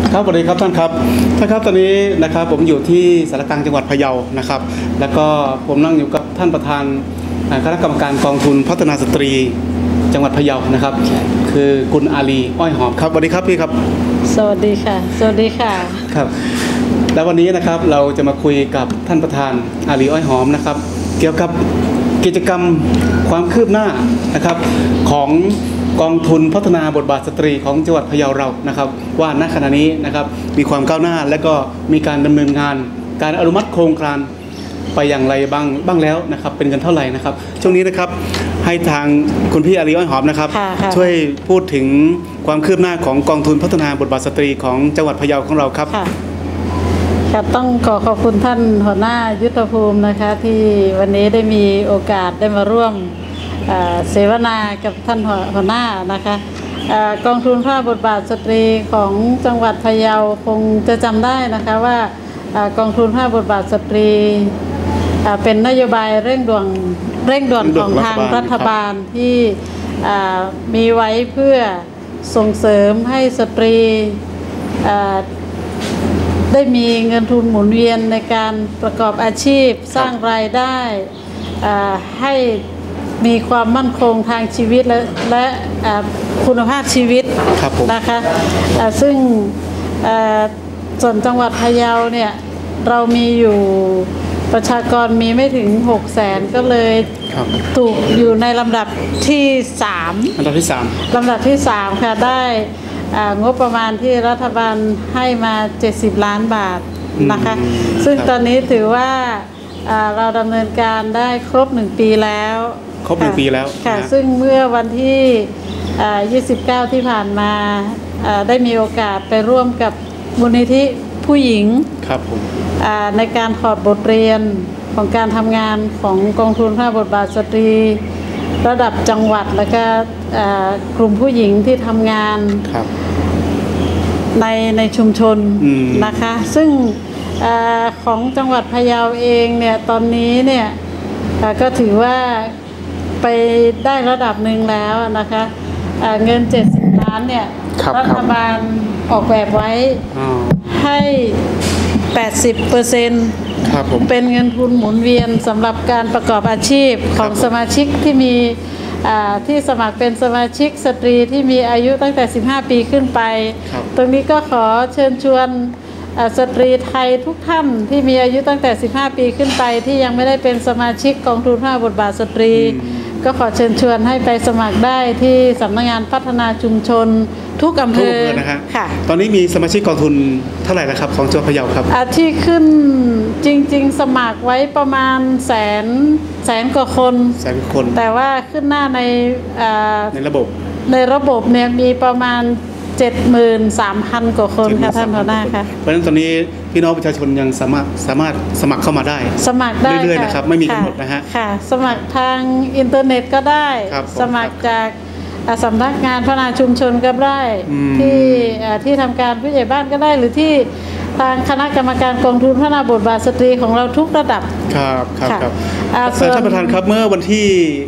ครับสวัสดีครับท่านครับตอนนี้นะครับผมอยู่ที่สารกลางจังหวัดพะเยานะครับแล้วก็ผมนั่งอยู่กับท่านประธานคณะกรรมการกองทุนพัฒนาสตรีจังหวัดพะเยานะครับคือคุณอาลีอ้อยหอมครับสวัสดีครับพี่ครับสวัสดีค่ะสวัสดีค่ะครับแล้ววันนี้นะครับเราจะมาคุยกับท่านประธานอาลีอ้อยหอมนะครับเกี่ยวกับกิจกรรมความคืบหน้านะครับของกองทุนพัฒนาบทบาทสตรีของจังหวัดพะเยาเรานะครับว่าณขณะนี้นะครับมีความก้าวหน้าและก็มีการดำเนินงานการอนุมัติโครงการไปอย่างไรบ้างแล้วนะครับเป็นเงินเท่าไหร่นะครับช่วงนี้นะครับให้ทางคุณพี่อาลีอ้อยหอมนะครับช่วยพูดถึงความคืบหน้าของกองทุนพัฒนาบทบาทสตรีของจังหวัดพะเยาของเราครับค่ะต้องขอบคุณท่านหัวหน้ายุทธภูมินะคะที่วันนี้ได้มีโอกาสได้มาร่วมเสวนากับท่านหัวหน้านะคะกองทุนพัฒนาบทบาทสตรีของจังหวัดพะเยาคงจะจำได้นะคะว่ากองทุนพัฒนาบทบาทสตรีเป็นนโยบายเร่งด่วนของทางรัฐบาลที่มีไว้เพื่อส่งเสริมให้สตรีได้มีเงินทุนหมุนเวียนในการประกอบอาชีพสร้างรายได้ให้มีความมั่นคงทางชีวิตและคุณภาพชีวิตนะคะซึ่งส่วนจังหวัดพะเยาเนี่ยเรามีอยู่ประชากรมีไม่ถึง 600,000 ก็เลยถูกอยู่ในลำดับที่3ลำดับที่ 3ค่ะได้งบประมาณที่รัฐบาลให้มา70 ล้านบาทนะคะซึ่งตอนนี้ถือว่าเราดำเนินการได้ครบ1 ปีแล้วค่ะซึ่งเมื่อวันที่29ที่ผ่านมาได้มีโอกาสไปร่วมกับมูลนิธิผู้หญิงในการถอดบทเรียนของการทำงานของกองทุนพัฒนาบทบาทสตรีระดับจังหวัดและก็กลุ่มผู้หญิงที่ทำงานในชุมชนนะคะซึ่งของจังหวัดพะเยาเองเนี่ยตอนนี้เนี่ยก็ถือว่าไปได้ระดับหนึ่งแล้วนะคะเงิน70 ล้านเนี่ยรัฐบาลออกแบบไว้ให้ 80% เป็นเงินทุนหมุนเวียนสำหรับการประกอบอาชีพของสมาชิกที่มีที่สมัครเป็นสมาชิกสตรีที่มีอายุตั้งแต่15 ปีขึ้นไปตรงนี้ก็ขอเชิญชวนสตรีไทยทุกท่านที่มีอายุตั้งแต่15 ปีขึ้นไปที่ยังไม่ได้เป็นสมาชิกกองทุนพัฒนาบทบาทสตรีก็ขอเชิญชวนให้ไปสมัครได้ที่สำนักงานพัฒนาชุมชนทุกอำเภอค่ะตอนนี้มีสมาชิกกองทุนเท่าไหร่แล้วครับของจังหวัดพะเยาครับที่ขึ้นจริงๆสมัครไว้ประมาณแสนกว่าคนแต่ว่าขึ้นหน้าในระบบเนี่ยมีประมาณ73,000 กว่าคนค่ะท่านหัวหน้าค่ะเพราะฉะนั้นตอนนี้พี่น้องประชาชนยังสามารถสมัครเข้ามาได้เรื่อยๆนะครับไม่มีกำหนดนะฮะค่ะสมัครทางอินเทอร์เน็ตก็ได้สมัครจากสำนักงานพัฒนาชุมชนก็ได้ที่ทำการผู้ใหญ่บ้านก็ได้หรือที่ทางคณะกรรมการกองทุนพัฒนาบทบาทสตรีของเราทุกระดับครับท่านประธานครับเมื่อวันที่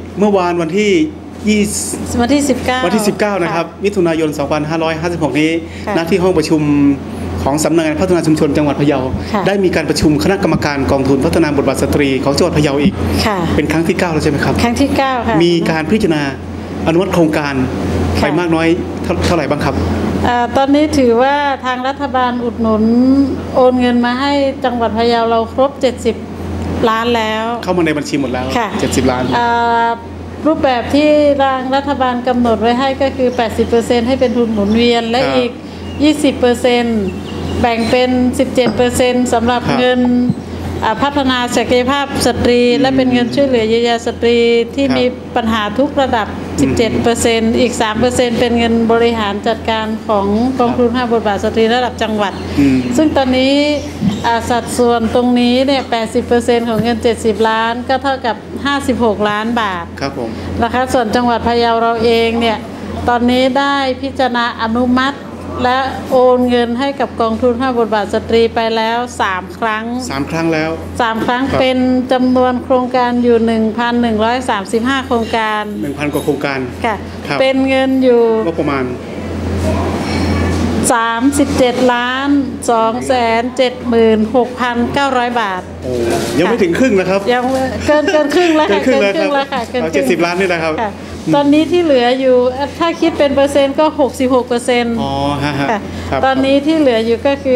19นะครับมิถุนายน2556นี้ณที่ห้องประชุมของสำนักงานพัฒนาชุมชนจังหวัดพะเยาได้มีการประชุมคณะกรรมการกองทุนพัฒนาบทบาทสตรีของจังหวัดพะเยาอีกเป็นครั้งที่9แล้วใช่ไหมครับครั้งที่9ค่ะมีการพิจารณาอนุมัติโครงการไปมากน้อยเท่าไหร่บ้างครับตอนนี้ถือว่าทางรัฐบาลอุดหนุนโอนเงินมาให้จังหวัดพะเยาเราครบ70 ล้านแล้วเข้ามาในบัญชีหมดแล้ว70 ล้านรูปแบบที่ทางรัฐบาลกำหนดไว้ให้ก็คือ 80% ให้เป็นทุนหมุนเวียนและอีก 20% แบ่งเป็น 17% สำหรับเงินพัฒนาศักยภาพสตรีและเป็นเงินช่วยเหลือเยียวยาสตรีที่มีปัญหาทุกระดับ 17% อีก 3% เป็นเงินบริหารจัดการของกองทุนพัฒนาบทบาทสตรีระดับจังหวัดซึ่งตอนนี้สัดส่วนตรงนี้เนี่ย 80% ของเงิน70 ล้านก็เท่ากับ56 ล้านบาทครับผมนะคะส่วนจังหวัดพะเยาเราเองเนี่ยตอนนี้ได้พิจารณาอนุมัติและโอนเงินให้กับกองทุนพัฒนาบทบาทสตรีไปแล้ว3 ครั้งแล้ว 3 ครั้งเป็นจำนวนโครงการอยู่ 1,135 โครงการ 1,000 กว่าโครงการค่ะเป็นเงินอยู่ประมาณ 37,276,900 บาทโอ้ยังไม่ถึงครึ่งนะครับยังเกินครึ่งแล้วค่ะเกินครึ่งแล้วค่ะครับ70 ล้านนี่แหละครับค่ะตอนนี้ที่เหลืออยู่ถ้าคิดเป็นเปอร์เซ็นต์ก็ 66% อ๋อฮะค่ะครับตอนนี้ที่เหลืออยู่ก็คือ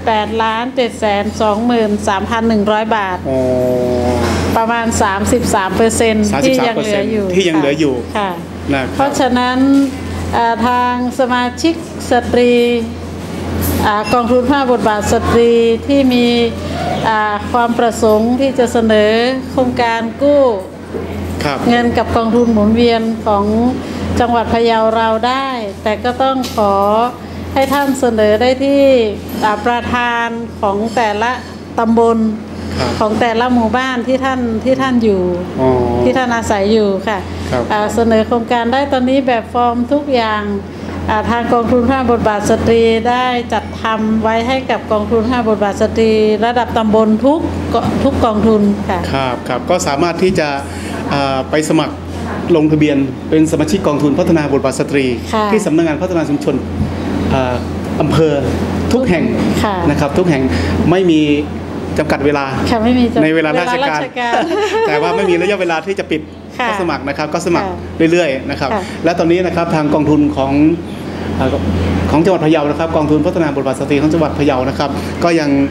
18,723,100 บาทอ๋อประมาณ 33% ที่ยังเหลืออยู่ที่ยังเหลืออยู่ค่ะนะคเพรับราะฉะนั้นทางสมาชิกสตรีกองทุน5 บทบาทสตรีที่มีความประสงค์ที่จะเสนอโครงการกู้ครับเงินกับกองทุนหมุนเวียนของจังหวัดพะเยาเราได้ แต่ก็ต้องขอให้ท่านเสนอได้ที่ประธานของแต่ละตำบลครับของแต่ละหมู่บ้านที่ท่านอยู่อ๋อที่ท่านอาศัยอยู่ค่ะครับเสนอโครงการได้ตอนนี้แบบฟอร์มทุกอย่างทางกองทุน5 บทบาทสตรีได้จัดทำไว้ให้กับกองทุน5 บทบาทสตรีระดับตำบลทุกกองทุนค่ะครับครับก็สามารถที่จะไปสมัครลงทะเบียนเป็นสมาชิกกองทุนพัฒนาบทบาทสตรีค่ะที่สำนักงานพัฒนาชุมชนอำเภอทุกแห่งค่ะนะครับทุกแห่งไม่มีจำกัดเวลาค่ะไม่มีจำในเวลาราชการ แต่ว่าไม่มีระยะเวลาที่จะปิดค่ะก็สมัครนะครับก็สมัครค่ะเรื่อยๆนะครับค่ะและตอนนี้นะครับทางกองทุนของจังหวัดพะเยานะครับกองทุนพัฒนาบทบาทสตรีของจังหวัดพะเยานะครับก็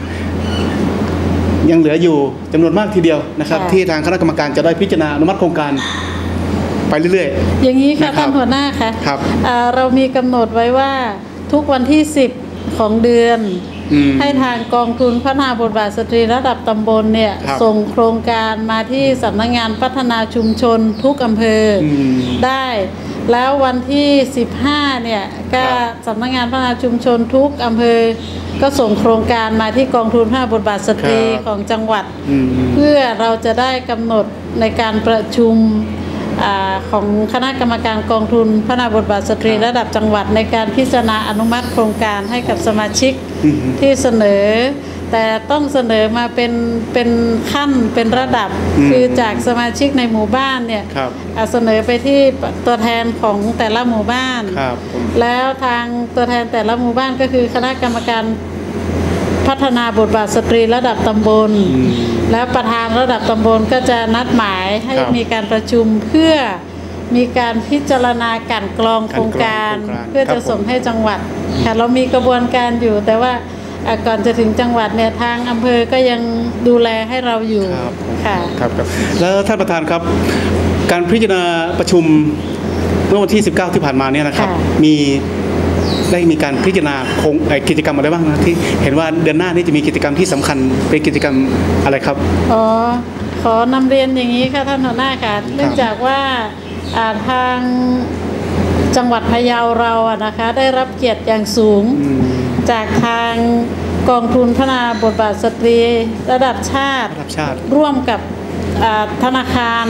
ยังเหลืออยู่จำนวนมากทีเดียวนะครับค่ะที่ทางคณะกรรมการจะได้พิจารณาอนุมัติโครงการไปเรื่อยอย่างนี้ค่ะนะครับท่านหัวหน้าค่ะครับเรามีกำหนดไว้ว่าทุกวันที่ 10 ของเดือนอืมให้ทางกองทุนพัฒนาบทบาทสตรีระดับตำบลเนี่ยครับส่งโครงการมาที่สำนักงานพัฒนาชุมชนทุกอำเภออมได้ แล้ววันที่ 15 เนี่ยก็ครับสำนักงานพัฒนาชุมชนทุกอำเภอ ก็ส่งโครงการมาที่กองทุน5 บทบาทสตรีครับของจังหวัดอืมเพื่อเราจะได้กำหนดในการประชุมของคณะกรรมการกองทุนพัฒนาบทบาทสตรีครับระดับจังหวัดในการพิจารณาอนุมัติโครงการให้กับสมาชิกอืมที่เสนอ แต่ต้องเสนอมาเป็นขั้นเป็นระดับ คือจากสมาชิกในหมู่บ้านเนี่ยครับเสนอไปที่ตัวแทนของแต่ละหมู่บ้านครับผมแล้วทางตัวแทนแต่ละหมู่บ้านก็คือคณะกรรมการพัฒนาบทบาทสตรีระดับตำบล แล้วประธานระดับตำบลก็จะนัดหมายให้ครับมีการประชุมเพื่อมีการพิจารณากลั่นกรองโครงการกลั่นกรองโครงการเพื่อจะส่งให้จังหวัดค่ะเรามีกระบวนการอยู่ แต่ว่าก่อนจะถึงจังหวัดเนี่ยทางอำเภอก็ยังดูแลให้เราอยู่ครับค่ะครับครับแล้วท่านประธานครับ การพิจารณาประชุมเมื่อวันที่ 19 ที่ผ่านมาเนี่ยนะครับค่ะได้มีการพิจารณากิจกรรมอะไรบ้างนะที่เห็นว่าเดือนหน้านี้จะมีกิจกรรมที่สำคัญเป็นกิจกรรมอะไรครับอ๋อขอนำเรียนอย่างนี้ค่ะท่านหัวหน้าค่ะเนื่องจากว่าทางจังหวัดพะเยาเราอะนะคะได้รับเกียรติอย่างสูง จากทางกองทุนพัฒนาบทบาทสตรีระดับชาติระดับชาติร่วมกับธนาคาร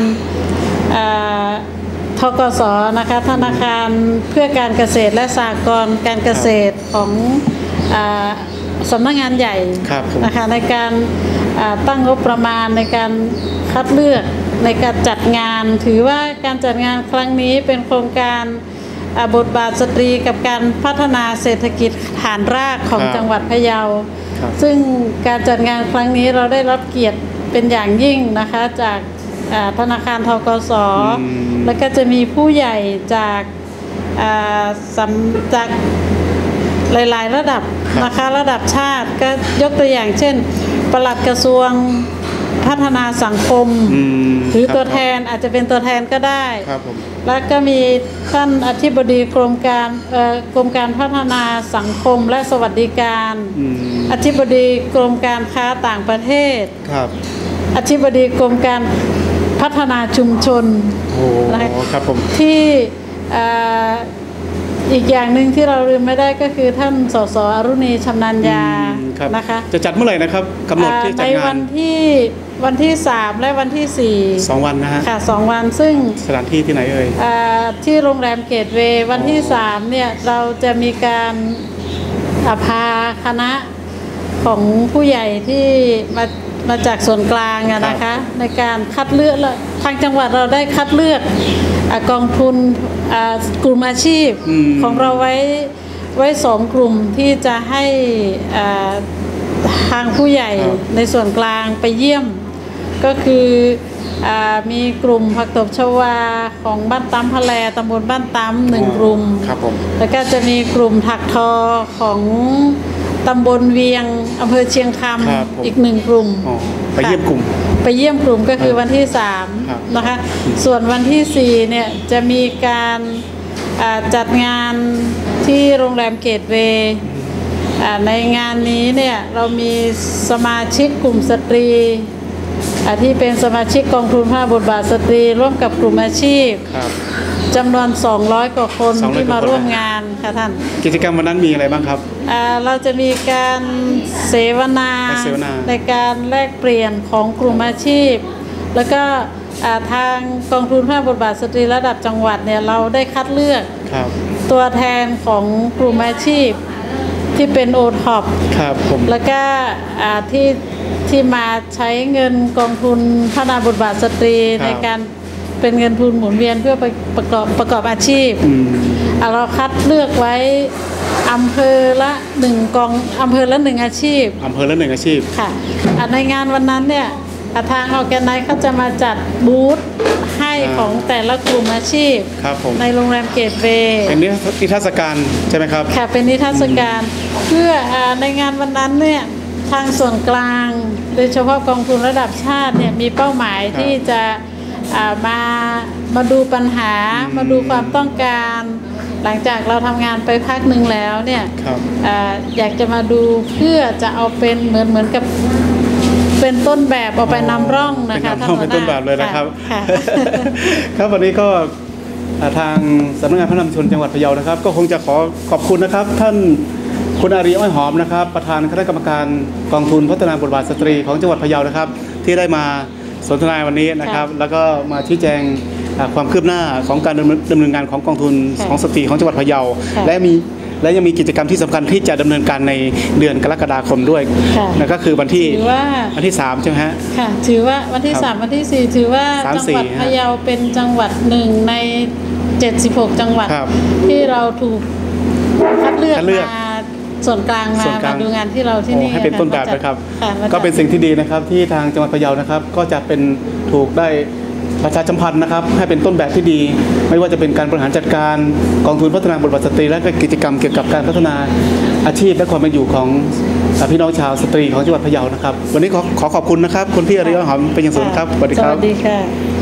ทกสนะคะธนาคารเพื่อการเกษตรและสหกรณ์การเกษตรของสำนักงานใหญ่ครับผมนะคะในการตั้งงบประมาณในการคัดเลือกในการจัดงาน ถือว่าการจัดงานครั้งนี้เป็นโครงการบทบาทสตรีกับการพัฒนาเศรษฐกิจฐานรากของครับจังหวัดพะเยาครับซึ่งการจัดงานครั้งนี้เราได้รับเกียรติเป็นอย่างยิ่งนะคะจากธนาคารทกส แล้วก็จะมีผู้ใหญ่จากจากหลายๆระดับครับนะคะระดับชาติก็ยกตัวอย่างเช่นปลัดกระทรวงพัฒนาสังคม หรือครับตัวแทนอาจจะเป็นตัวแทนก็ได้ครับผมแล้วก็มีท่านอธิบดีกรมการพัฒนาสังคมและสวัสดิการ อธิบดีกรมการค้าต่างประเทศครับอธิบดีกรมการพัฒนาชุมชนโอ้นะคะครับผมที่อีกอย่างหนึ่งที่เราลืมไม่ได้ก็คือท่านสสอรุณีชำนาญญาครับนะคะจะจัดเมื่อไหร่นะครับกำหนดที่จัดในงาวัน นที่ 3 และวันที่ 2 วันนะฮะ 4 ค่ะ 2 วันซึ่งสถานที่ที่ไหนเอ่ยที่โรงแรมเกตเวย์วันที่ 3 เนี่ย เราจะมีการพาคณะของผู้ใหญ่ที่มาจากส่วนกลางอะนะครัคะบในการคัดเลือกและทางจังหวัดเราได้คัดเลือกกองทุนกลุ่มอาชีพของเราไว้ไว้2 กลุ่มที่จะให้ทางผู้ใหญ่ในส่วนกลางไปเยี่ยมก็คือมีกลุ่มผักตบชวาของบ้านตั้มพะแลตำบลบ้านตั้ม1 กลุ่มครับผมแล้วก็จะมีกลุ่มถักทอของตำบลเวียงอำเภอเชียงคำอีก1 กลุ่มไปเยี่ยมกลุ่มก็คือวันที่3นะคะส่วนวันที่4เนี่ยจะมีการจัดงานที่โรงแรมเกตเวย์ในงานนี้เนี่ยเรามีสมาชิกกลุ่มสตรีที่เป็นสมาชิกกองทุนผ้าบทบาทสตรีร่วมกับกลุ่มอาชีพจำนวน200 กว่าคนที่มาร่วมงานค่ะท่านกิจกรรมวันนั้นมีอะไรบ้างครับเราจะมีการเสวนาในการแลกเปลี่ยนของกลุ่มอาชีพแล้วก็ทางกองทุนผ้าบทบาทสตรีระดับจังหวัดเนี่ยเราได้คัดเลือกตัวแทนของกลุ่มอาชีพที่เป็นโอท็อปแล้วก็ที่มาใช้เงินกองทุนพัฒนาบทบาทสตรีในการเป็นเงินทุนหมุนเวียนเพื่อประกอบอาชีพเราคัดเลือกไว้อำเภอละ1 อาชีพค่ะในงานวันนั้นเนี่ยทางออร์แกไนซ์เขาจะมาจัดบูธให้ของแต่ละกลุ่มอาชีพในโรงแรมเกตเวย์เป็นนิทรรศการใช่ไหมครับค่ะเป็นนิทรรศการเพื่อในงานวันนั้นเนี่ยทางส่วนกลางโดยเฉพาะกองทุนระดับชาติเนี่ยมีเป้าหมายที่จะมาดูปัญหามาดูความต้องการหลังจากเราทำงานไปพักหนึ่งแล้วเนี่ยอยากจะมาดูเพื่อจะเอาเป็นเหมือนกับเป็นต้นแบบเอาไปนำร่องนะคะเป็นต้นแบบเลยนะครับครับวันนี้ก็ทางสำนักงานพัฒนาชุมชนจังหวัดพะเยานะครับก็คงจะขอบคุณนะครับท่านคุณอารีอ้อยหอมนะครับประธานคณะกรรมการกองทุนพัฒนาบทบาทสตรีของจังหวัดพะเยานะครับที่ได้มาสนทนาวันนี้นะครับแล้วก็มาชี้แจงความคืบหน้าของการดำเนินงานของกองทุนของสตรีของจังหวัดพะเยาและยังมีกิจกรรมที่สำคัญที่จะดำเนินการในเดือนกรกฎาคมด้วยนั่นก็คือวันที่3ใช่ไหมฮะค่ะถือว่าวันที่3วันที่4ถือว่าจังหวัดพะเยาเป็นจังหวัด1ใน76จังหวัดที่เราถูกคัดเลือกมาส่วนกลางมาดูงานที่เราที่นี่ให้เป็นต้นแบบนะครับก็เป็นสิ่งที่ดีนะครับที่ทางจังหวัดพะเยานะครับก็จะเป็นถูกได้ประชาสัมพันธ์นะครับให้เป็นต้นแบบที่ดีไม่ว่าจะเป็นการบริหารจัดการกองทุนพัฒนาบทบาทสตรีและก็กิจกรรมเกี่ยวกับการพัฒนาอาชีพและความเป็นอยู่ของพี่น้องชาวสตรีของจังหวัดพะเยานะครับวันนี้ขอขอบคุณนะครับคุณพี่อารีอ้อยหอมเป็นอย่างสูงครับสวัสดีค่ะ